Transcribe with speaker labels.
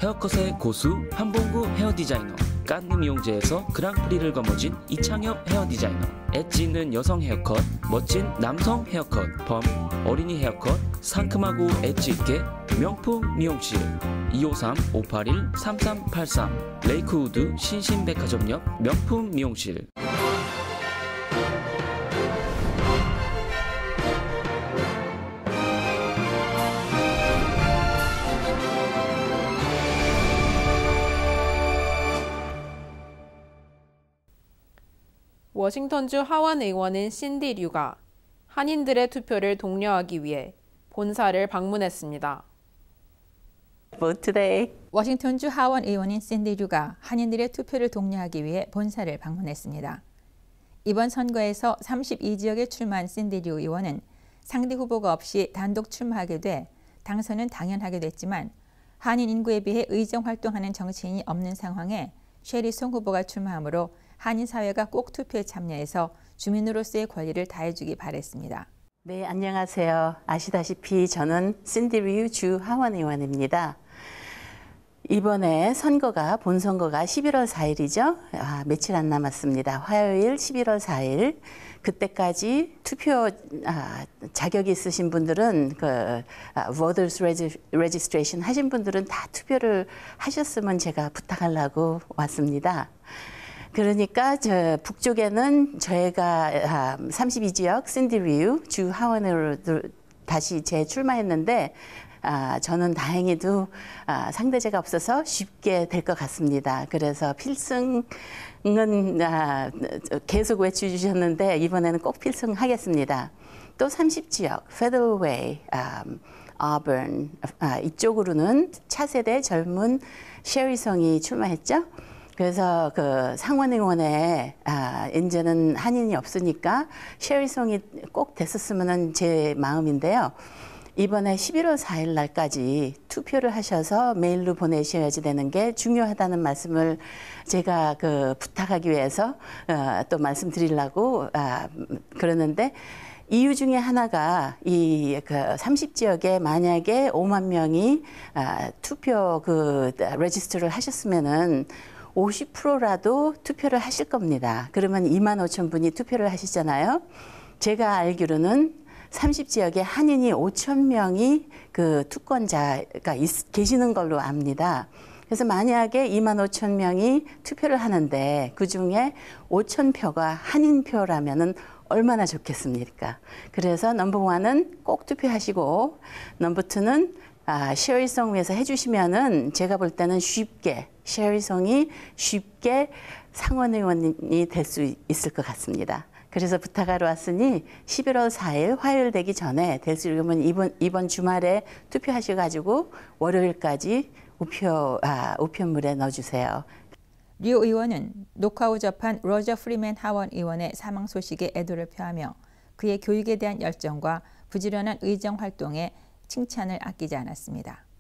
Speaker 1: 헤어컷의 고수 한봉구 헤어디자이너, 깐느 미용제에서 그랑프리를 거머쥔 이창엽 헤어디자이너, 엣지 있는 여성 헤어컷, 멋진 남성 헤어컷, 펌, 어린이 헤어컷, 상큼하고 엣지 있게 명품 미용실 253-581-3383 레이크우드 신신백화점역 명품 미용실.
Speaker 2: 워싱턴주 하원 의원인 신디 류가 한인들의 투표를 독려하기 위해 본사를 방문했습니다.
Speaker 3: Vote today.
Speaker 4: 워싱턴주 하원 의원인 신디 류가 한인들의 투표를 독려하기 위해 본사를 방문했습니다. 이번 선거에서 32지역에 출마한 신디 류 의원은 상대 후보가 없이 단독 출마하게 돼 당선은 당연하게 됐지만 한인 인구에 비해 의정 활동하는 정치인이 없는 상황에 셰리 송 후보가 출마하므로 한인 사회가 꼭 투표에 참여해서 주민으로서의 권리를 다해주기 바랬습니다.
Speaker 3: 네, 안녕하세요. 아시다시피 저는 신디 류 주 하원 의원입니다. 이번에 본선거가 11월 4일이죠. 며칠 안 남았습니다. 화요일 11월 4일. 그때까지 투표 자격이 있으신 분들은 voters registration 하신 분들은 다 투표를 하셨으면 제가 부탁하려고 왔습니다. 그러니까 북쪽에는 저희가 32지역 신디 류 주 하원으로 다시 재출마했는데 저는 다행히도 상대제가 없어서 쉽게 될 것 같습니다. 그래서 필승은 계속 외쳐주셨는데 이번에는 꼭 필승하겠습니다. 또 30지역, Federal Way, Auburn 이쪽으로는 차세대 젊은 셰리 송이 출마했죠. 그래서 상원의원에 이제는 한인이 없으니까 셰리 송이 꼭 됐었으면 제 마음인데요. 이번에 11월 4일 날까지 투표를 하셔서 메일로 보내셔야지 되는 게 중요하다는 말씀을 제가 부탁하기 위해서 또 말씀드리려고 그러는데 이유 중에 하나가 이 30지역에 만약에 5만 명이 투표 레지스트를 하셨으면은 50%라도 투표를 하실 겁니다. 그러면 2만 5천 분이 투표를 하시잖아요. 제가 알기로는 30지역에 한인이 5천 명이 투권자가 계시는 걸로 압니다. 그래서 만약에 2만 5천 명이 투표를 하는데 그중에 5천 표가 한인표라면은 얼마나 좋겠습니까? 그래서 넘버 1은 꼭 투표하시고 넘버 2는 셰리 송 위해서 해주시면은 제가 볼 때는 쉽게 셰리 송이 쉽게 상원의원이 될 수 있을 것 같습니다. 그래서 부탁하러 왔으니 11월 4일 화요일 되기 전에 될 수 있으면 이번 주말에 투표하셔가지고 월요일까지 우편물에 넣어주세요.
Speaker 4: 류 의원은 녹화 후 접한 로저 프리맨 하원 의원의 사망 소식에 애도를 표하며 그의 교육에 대한 열정과 부지런한 의정 활동에 칭찬을 아끼지 않았습니다.